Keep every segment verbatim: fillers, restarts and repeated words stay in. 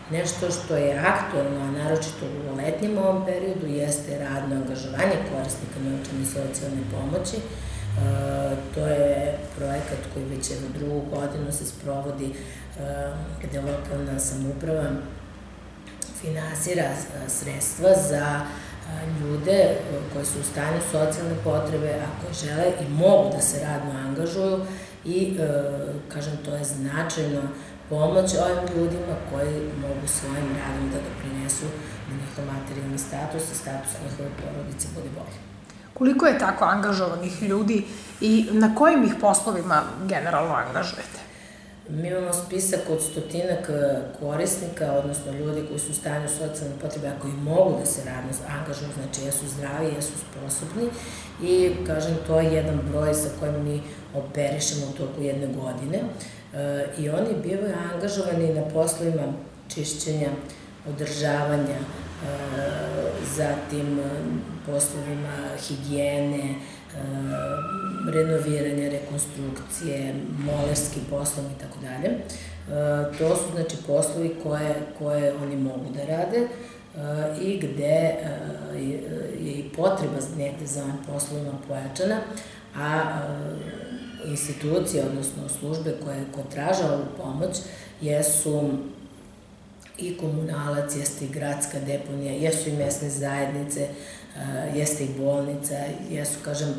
Nešto što je aktualno, a naročito u letnjem ovom periodu, jeste radno angažovanje korisnika novčane socijalne pomoći. To je projekat koji već evo drugu godinu se sprovodi gde lokalna samouprava finansira sredstva za ljude koji su u stanju socijalne potrebe, a koji žele i mogu da se radno angažuju i, kažem, to je značajno pomoć ovim ljudima koji mogu svojim radom da doprinesu da njihov materijalni status i status njihove porodice bude bolji. Koliko je tako angažovanih ljudi i na kojim ih poslovima generalno angažujete? Mi imamo spisak od stotinak korisnika, odnosno ljudi koji su u stanju socijalne potrebe, a koji mogu da se radno angažuju, znači jesu zdravi, jesu sposobni i, kažem, to je jedan broj sa kojim mi operišemo u toku jedne godine i oni bivaju angažovani na poslovima čišćenja, održavanja, zatim poslovima higijene, renoviranja, rekonstrukcije, molerski poslovi i tako dalje. To su, znači, poslovi koje oni mogu da rade i gde je i potreba negde za ovim poslovima pojačana, a institucije, odnosno službe koje traže ovu pomoć jesu i komunalac, jeste i gradska deponija, jesu i mesne zajednice, jeste i bolnica, jesu, kažem,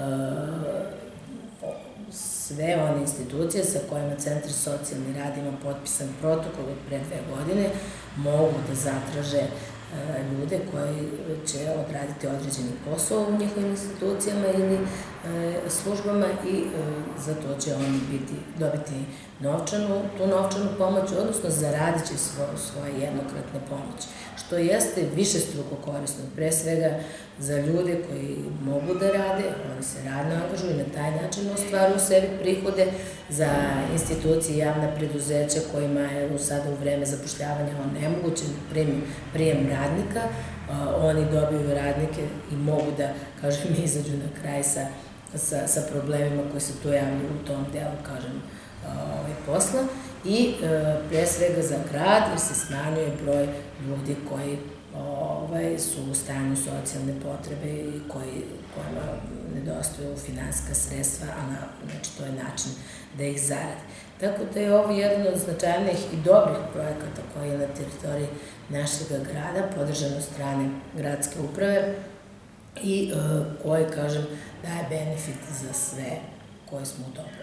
sve one institucije sa kojima Centar socijalni rad ima potpisan protokol od pre dve godine, mogu da zatraže ljude koji će odraditi određeni posao u njihovim institucijama ili službama i za to će oni dobiti tu novčanu pomoć, odnosno zaradit će svoje jednokratne pomoći, što jeste višestruko korisno, pre svega za ljude koji mogu da rade, oni se radno angažuju i na taj način ostvaruju sebi prihode, za institucije i javna preduzeća kojima je sada u vreme zapošljavanja onemogućen prijem radnika, oni dobiju radnike i mogu da, kažem, izađu na kraj sa problemima koji se tu javljaju u tom delu, kažem, posla i pre svega za grad, jer se smanjuje broj ljudi koji su u stanju socijalne potrebe i kojima nedostaju finansijska sredstva, a znači to je način da ih zarade. Tako da je ovo jedan od značajnih i dobrih projekata koji je na teritoriji našeg grada, podržan od strane gradske uprave i koji, kažem, daje benefit za sve koji smo u tom projektu.